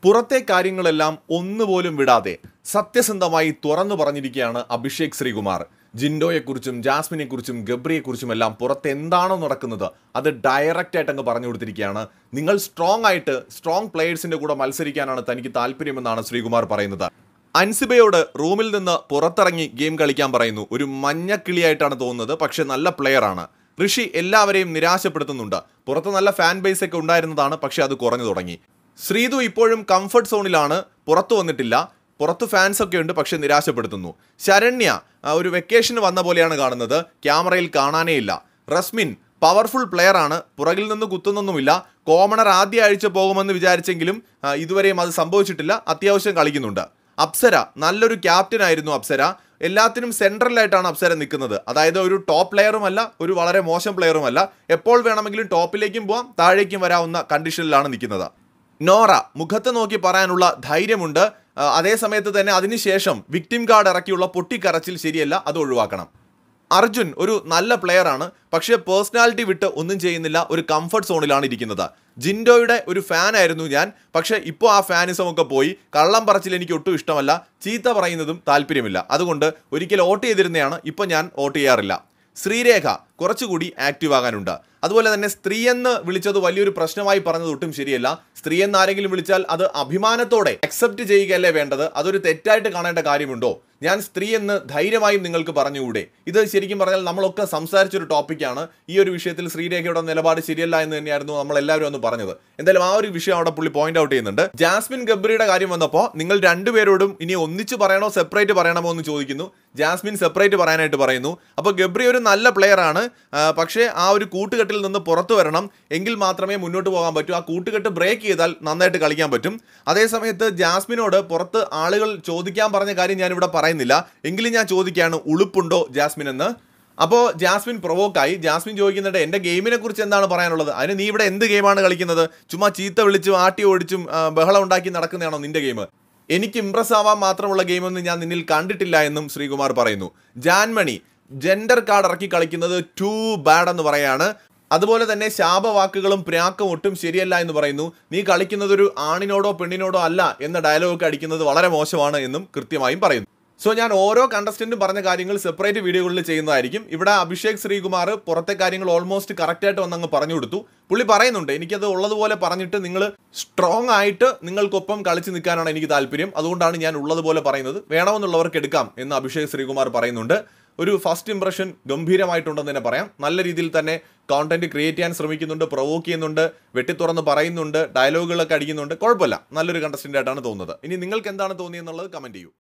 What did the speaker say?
പുറത്തെ കാര്യങ്ങളെല്ലാം ഒന്നുപോലും വിടാതെ സത്യസന്ധമായി തുറന്നു പറഞ്ഞിരിക്കുകയാണ് അഭിഷേക് ശ്രീകുമാർ. ജിൻഡോയെക്കുറിച്ചും ജാസ്മിനെക്കുറിച്ചും ഗബ്രിയെക്കുറിച്ചും എല്ലാം പുറത്ത് എന്താണോ നടക്കുന്നത് അത് ഡയറക്റ്റ് ആയിട്ട് അങ്ങ് പറഞ്ഞു കൊടുത്തിരിക്കുകയാണ്. നിങ്ങൾ സ്ട്രോങ് പ്ലേയേഴ്സിന്റെ കൂടെ മത്സരിക്കാനാണ് തനിക്ക് താല്പര്യമെന്നാണ് ശ്രീകുമാർ പറയുന്നത്. അൻസിബയോട് റൂമിൽ നിന്ന് പുറത്തിറങ്ങി ഗെയിം കളിക്കാൻ പറയുന്നു. ഒരു മഞ്ഞക്കിളിയായിട്ടാണ് തോന്നുന്നത്, പക്ഷെ നല്ല പ്ലെയർ ആണ്. ഋഷി എല്ലാവരെയും നിരാശപ്പെടുത്തുന്നുണ്ട്. പുറത്ത് നല്ല ഫാൻ ബേസ് ഒക്കെ ഉണ്ടായിരുന്നതാണ്, പക്ഷെ അത് കുറഞ്ഞു തുടങ്ങി. ശ്രീതു ഇപ്പോഴും കംഫർട്ട് സോണിലാണ്, പുറത്തു വന്നിട്ടില്ല. പുറത്ത് ഫാൻസ് ഒക്കെ ഉണ്ട്, പക്ഷെ നിരാശപ്പെടുത്തുന്നു. ശരണ്യ ഒരു വെക്കേഷന് വന്ന പോലെയാണ് കാണുന്നത്, ക്യാമറയിൽ കാണാനേ ഇല്ല. റസ്മിൻ പവർഫുൾ പ്ലെയർ ആണ്, പുറകിൽ നിന്ന് കുത്തുന്നൊന്നുമില്ല. കോമണർ ആദ്യ ആഴ്ച പോകുമെന്ന് വിചാരിച്ചെങ്കിലും ഇതുവരെയും അത് സംഭവിച്ചിട്ടില്ല. അത്യാവശ്യം കളിക്കുന്നുണ്ട്. അപ്സര നല്ലൊരു ക്യാപ്റ്റൻ ആയിരുന്നു. അപ്സര എല്ലാത്തിനും സെൻട്രലായിട്ടാണ് അപ്സര നിൽക്കുന്നത്. അതായത് ഒരു ടോപ്പ് പ്ലെയറുമല്ല, ഒരു വളരെ മോശം പ്ലെയറുമല്ല. എപ്പോൾ വേണമെങ്കിലും ടോപ്പിലേക്കും പോവാം, താഴേക്കും വരാവുന്ന കണ്ടീഷനിലാണ് നിൽക്കുന്നത്. നോറ മുഖത്ത് നോക്കി പറയാനുള്ള ധൈര്യമുണ്ട്. അതേസമയത്ത് തന്നെ അതിനുശേഷം വിക്ടിം കാർഡ് ഇറക്കിയുള്ള പൊട്ടിക്കരച്ചിൽ ശരിയല്ല, അത് ഒഴിവാക്കണം. അർജുൻ ഒരു നല്ല പ്ലെയർ ആണ്, പക്ഷേ പേഴ്സണാലിറ്റി വിട്ട് ഒന്നും ചെയ്യുന്നില്ല. ഒരു കംഫർട്ട് സോണിലാണ് ഇരിക്കുന്നത്. ജിൻഡോയുടെ ഒരു ഫാൻ ആയിരുന്നു ഞാൻ, പക്ഷേ ഇപ്പോൾ ആ ഫാനിസം ഒക്കെ പോയി. കള്ളം പറച്ചിൽ എനിക്ക് ഒട്ടും ഇഷ്ടമല്ല, ചീത്ത പറയുന്നതും താല്പര്യമില്ല. അതുകൊണ്ട് ഒരിക്കൽ വോട്ട് ചെയ്തിരുന്നതാണ്, ഇപ്പോൾ ഞാൻ വോട്ട് ചെയ്യാറില്ല. ശ്രീരേഖ കുറച്ചുകൂടി ആക്റ്റീവ് ആകാനുണ്ട്. അതുപോലെ തന്നെ സ്ത്രീയെന്ന് വിളിച്ചത് വലിയൊരു പ്രശ്നമായി പറഞ്ഞത് ഒട്ടും ശരിയല്ല. സ്ത്രീയെന്ന് ആരെങ്കിലും വിളിച്ചാൽ അത് അഭിമാനത്തോടെ അക്സെപ്റ്റ് ചെയ്യുകയല്ലേ വേണ്ടത്. അതൊരു തെറ്റായിട്ട് കാണേണ്ട കാര്യമുണ്ടോ? ഞാൻ സ്ത്രീ എന്ന് ധൈര്യമായും നിങ്ങൾക്ക് പറഞ്ഞുകൂടെ? ഇത് ശരിക്കും പറഞ്ഞാൽ നമ്മളൊക്കെ സംസാരിച്ചൊരു ടോപ്പിക്കാണ്. ഈ ഒരു വിഷയത്തിൽ ശ്രീരേഖയുടെ നിലപാട് ശരിയല്ല എന്ന് തന്നെയായിരുന്നു നമ്മളെല്ലാവരും അന്ന് പറഞ്ഞത്. എന്തായാലും ആ ഒരു വിഷയം അവിടെ പുള്ളി പോയിന്റ് ഔട്ട് ചെയ്യുന്നുണ്ട്. ജാസ്മിൻ ഗബ്രിയുടെ കാര്യം വന്നപ്പോൾ നിങ്ങൾ രണ്ടുപേരോടും ഇനി ഒന്നിച്ച് പറയണോ സെപ്പറേറ്റ് പറയണമോ എന്ന് ചോദിക്കുന്നു. ജാസ്മിൻ സെപ്പറേറ്റ് പറയാനായിട്ട് പറയുന്നു. അപ്പോൾ ഗബ്രി ഒരു നല്ല പ്ലെയർ ആണ്, പക്ഷേ ആ ഒരു കൂട്ടുകെട്ടിൽ നിന്ന് പുറത്തു വരണം, എങ്കിൽ മാത്രമേ മുന്നോട്ട് പോകാൻ പറ്റൂ. ആ കൂട്ടുകെട്ട് ബ്രേക്ക് ചെയ്താൽ നന്നായിട്ട് കളിക്കാൻ പറ്റും. അതേസമയത്ത് ജാസ്മിനോട് പുറത്ത് ആളുകൾ ചോദിക്കാൻ പറഞ്ഞ കാര്യം ഞാനിവിടെ പറയുന്നില്ല, എങ്കിലും ഞാൻ ചോദിക്കുകയാണ്, ഉളുപ്പുണ്ടോ ജാസ്മിൻ എന്ന്. അപ്പോൾ ജാസ്മിൻ പ്രൊവോക്കായി. ജാസ്മിൻ ചോദിക്കുന്നുണ്ട്, എൻ്റെ ഗെയിമിനെ കുറിച്ച് എന്താണ് പറയാനുള്ളത്? അതിന് നീ ഇവിടെ എന്ത് ഗെയിമാണ് കളിക്കുന്നത്? ചുമ്മാ ചീത്ത വിളിച്ചും ആട്ടി ഓടിച്ചും ബഹളം ഉണ്ടാക്കി നടക്കുന്നതാണോ നിന്റെ ഗെയിം? എനിക്ക് ഇംപ്രസ് ആവാൻ മാത്രമുള്ള ഗെയിമൊന്നും ഞാൻ നിന്നിൽ കണ്ടിട്ടില്ല എന്നും ശ്രീകുമാർ പറയുന്നു. ജാൻമണി ജെൻഡർ കാർഡ് ഇറക്കി കളിക്കുന്നത് ടൂ ബാഡ് എന്ന് പറയാണ്. അതുപോലെ തന്നെ ശാപവാക്കുകളും പ്രാക്കും ഒട്ടും ശരിയല്ല എന്ന് പറയുന്നു. നീ കളിക്കുന്നത് ഒരു ആണിനോടോ പെണ്ണിനോടോ അല്ല എന്ന ഡയലോഗൊക്കെ അടിക്കുന്നത് വളരെ മോശമാണ് എന്നും കൃത്യമായും പറയുന്നു. സോ ഞാൻ ഓരോ കണ്ടസ്റ്റന്റും പറഞ്ഞ കാര്യങ്ങൾ സെപ്പറേറ്റ് വീഡിയോകളിൽ ചെയ്യുന്നതായിരിക്കും. ഇവിടെ അഭിഷേക് ശ്രീകുമാർ പുറത്തെ കാര്യങ്ങൾ ഓൾമോസ്റ്റ് കറക്റ്റായിട്ട് വന്നങ്ങ് പറഞ്ഞു കൊടുത്തു. പുള്ളി പറയുന്നുണ്ട്, എനിക്കത് ഉള്ളതുപോലെ പറഞ്ഞിട്ട് നിങ്ങൾ സ്ട്രോങ് ആയിട്ട് നിങ്ങൾക്കൊപ്പം കളിച്ച് നിൽക്കാനാണ് എനിക്ക് താല്പര്യം, അതുകൊണ്ടാണ് ഞാൻ ഉള്ളതുപോലെ പറയുന്നത്, വേണമെന്നുള്ളവർക്ക് എടുക്കാം എന്ന് അഭിഷേക് ശ്രീകുമാർ പറയുന്നുണ്ട്. ഒരു ഫസ്റ്റ് ഇംപ്രഷൻ ഗംഭീരമായിട്ടുണ്ടെന്ന് തന്നെ പറയാം. നല്ല രീതിയിൽ തന്നെ കോണ്ടന്റ് ക്രിയേറ്റ് ചെയ്യാൻ ശ്രമിക്കുന്നുണ്ട്, പ്രൊവോക്ക് ചെയ്യുന്നുണ്ട്, വെട്ടിത്തുറന്ന് പറയുന്നുണ്ട്, ഡയലോഗുകളൊക്കെ അടിക്കുന്നുണ്ട്. കുഴപ്പമില്ല, നല്ലൊരു കണ്ടസ്റ്റന്റ് ആയിട്ടാണ് തോന്നുന്നത്. ഇനി നിങ്ങൾക്ക് എന്താണ് തോന്നിയെന്നുള്ളത് കമന്റ് ചെയ്യൂ.